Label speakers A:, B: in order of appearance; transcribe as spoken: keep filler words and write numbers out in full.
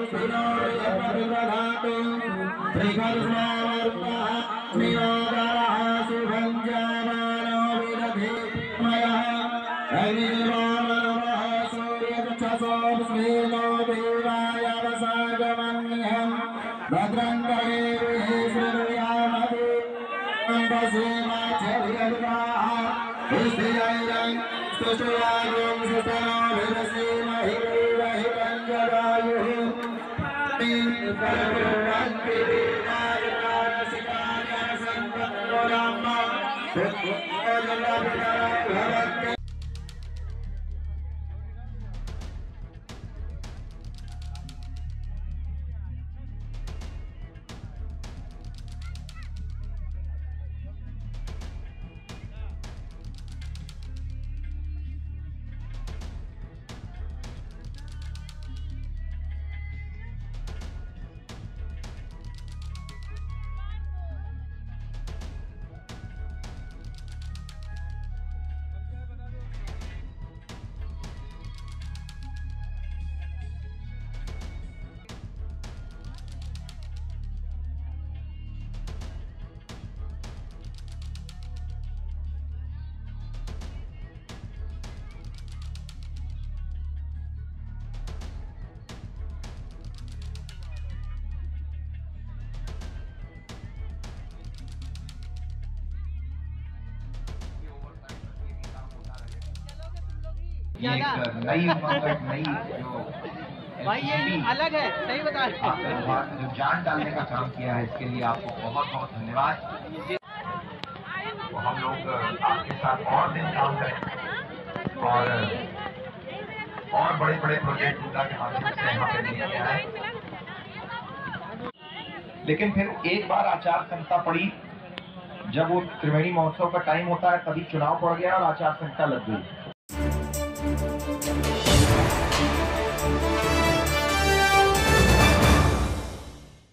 A: ये एक नई नई जो
B: भाई ये अलग है, सही बता रहे
A: हैं, जो जान डालने का काम किया है, इसके लिए आपको बहुत बहुत धन्यवाद। तो हम लोग आपके साथ और दिन काम करें और और बड़े बड़े प्रोजेक्ट के माध्यम से यहाँ पे लेके आए। लेकिन फिर एक बार आचार संहिता पड़ी, जब वो त्रिवेणी महोत्सव का टाइम होता है तभी चुनाव पड़ गया और आचार संहिता लग गई।